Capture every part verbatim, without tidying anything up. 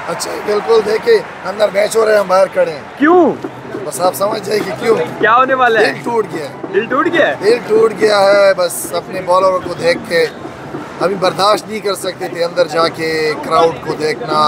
अच्छा बिल्कुल, देखिए अंदर मैच हो रहे हैं, हम बाहर खड़े हैं। क्यों? बस आप समझ जाइए कि क्यों क्या होने वाला है। दिल टूट गया है, दिल टूट गया है दिल टूट गया है। बस अपने बॉलरों को देख के अभी बर्दाश्त नहीं कर सकते थे अंदर जाके क्राउड को देखना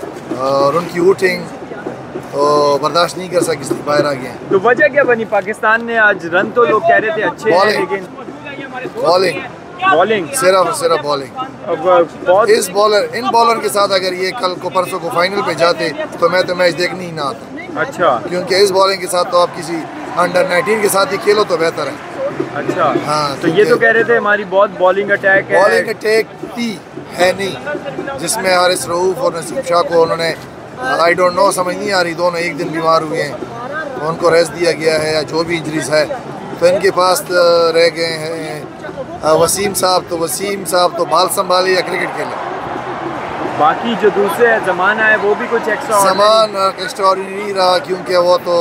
और उनकी वोटिंग, तो बर्दाश्त नहीं कर सके इसलिए बाहर आ गए। तो वजह क्या बनी? पाकिस्तान ने आज रन तो लोग कह रहे थे अच्छे हैं, लेकिन बॉलिंग बॉलिंग सिर्फ और सिर्फ बॉलिंग। बहुत इस बॉलर इन बॉलर के साथ अगर ये कल को परसों को फाइनल पे जाते तो मैं तो मैच देखने ही ना आता। अच्छा, क्योंकि इस बॉलिंग के साथ तो आप किसी अंडर नाइनटीन के साथ ही खेलो तो बेहतर है। अच्छा हाँ, तो ये तो कह रहे थे हमारी बहुत बॉलिंग अटैक है। बॉलिंग अटैक थी है नहीं, जिसमें हारिस रऊफ और नसीब शाह को उन्होंने आई डोंट नो समझ नहीं आ रही, दोनों एक दिन बीमार हुए हैं तो उनको रेस्ट दिया गया है या जो भी इंजरीज है तो इनके पास रह गए हैं वसीम साहब। तो वसीम साहब तो बाल संभाले या क्रिकेट खेले। बाकी जो दूसरे ज़माना है वो भी कुछ एक्स्ट्रा सामान एक्स्ट्राऑर्डिनरी रहा, क्योंकि वो तो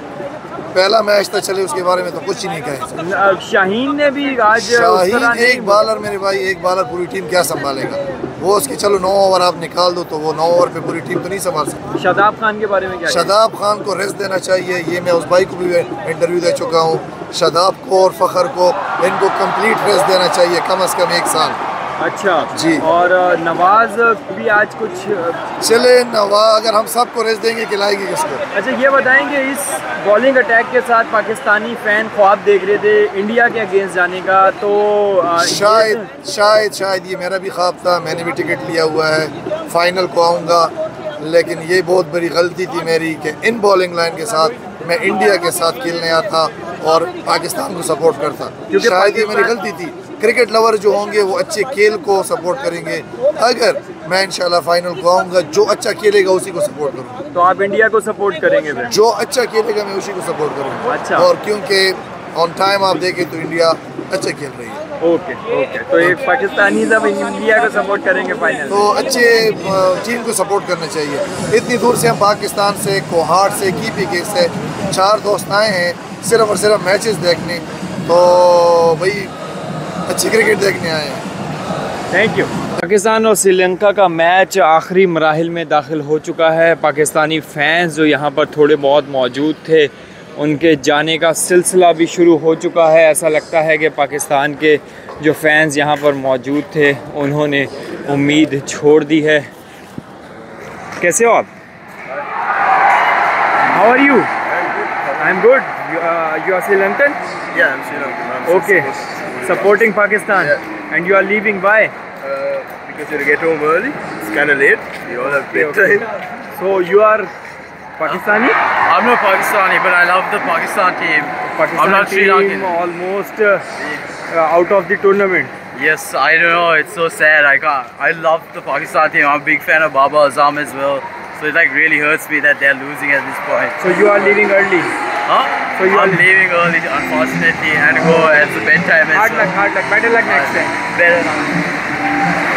पहला मैच था चले, उसके बारे में तो कुछ ही नहीं कहे। शाहीन ने भी आज शाहीन एक बॉलर मेरे भाई, एक बॉलर पूरी टीम क्या संभालेगा? वो उसकी चलो नौ ओवर आप निकाल दो तो वो नौ ओवर पे पूरी टीम तो नहीं संभाल सकती। शादाब खान के बारे में क्या? शादाब खान को रेस्ट देना चाहिए, ये मैं उस भाई को भी इंटरव्यू दे चुका हूँ। शादाब को और फ़खर को इनको कंप्लीट रेस्ट देना चाहिए, कम अज़ कम एक साल। अच्छा जी। और नवाज भी आज कुछ चले नवाज, अगर हम सबको रेस्ट देंगे खिलाएगी किसको? अच्छा ये बताएंगे, इस बॉलिंग अटैक के साथ पाकिस्तानी फैन ख्वाब देख रहे थे इंडिया के अगेंस्ट जाने का, तो शायद शायद शायद ये मेरा भी ख्वाब था, मैंने भी टिकट लिया हुआ है, फाइनल को आऊँगा। लेकिन ये बहुत बड़ी गलती थी मेरी कि इन बॉलिंग लाइन के साथ मैं इंडिया के साथ खेलने आता और पाकिस्तान को सपोर्ट करता, शायद ये मेरी गलती थी। क्रिकेट लवर जो होंगे वो अच्छे खेल को सपोर्ट करेंगे, अगर मैं इंशाल्लाह फाइनल को आऊँगा जो अच्छा खेलेगा उसी को सपोर्ट करूँगा। तो आप इंडिया को सपोर्ट करेंगे फिर? जो अच्छा खेलेगा मैं उसी को सपोर्ट करूँगा। अच्छा। और क्योंकि ऑन टाइम आप देखें तो इंडिया अच्छा खेल रही है। ओके ओके, तो एक पाकिस्तानी सब इंडिया को सपोर्ट करेंगे फाइनल, तो अच्छे टीम को सपोर्ट करना चाहिए। इतनी दूर से हम पाकिस्तान से, कोहाट से, की पी के से चार दोस्त आए हैं सिर्फ और सिर्फ मैचेस देखने, तो भाई अच्छी क्रिकेट देखने आए हैं। Thank you. पाकिस्तान और श्रीलंका का मैच आखिरी मराहिल में दाखिल हो चुका है। पाकिस्तानी फैंस जो यहाँ पर थोड़े बहुत मौजूद थे उनके जाने का सिलसिला भी शुरू हो चुका है। ऐसा लगता है कि पाकिस्तान के जो फैंस यहाँ पर मौजूद थे उन्होंने उम्मीद छोड़ दी है। कैसे हो आप? How are you? I am good. You are Sri Lankan? Yeah, I'm Sri Lankan. Okay, supporting Pakistan. Yeah. And you are leaving by? Uh, because you get home early. It's kind of late. You all have bedtime. So you are Pakistani? I'm not Pakistani, but I love the Pakistan team. Pakistan I'm not Sri team Lankan. almost uh, uh, out of the tournament. Yes, I don't know. It's so sad. I can't. I love the Pakistan team. I'm a big fan of Baba Azam as well. So it like really hurts me that they're losing at this point. So you are leaving early? Huh? So you I'm are leaving early, unfortunately, and go at the bedtime. Hard luck, hard luck. Better luck next time. Better luck.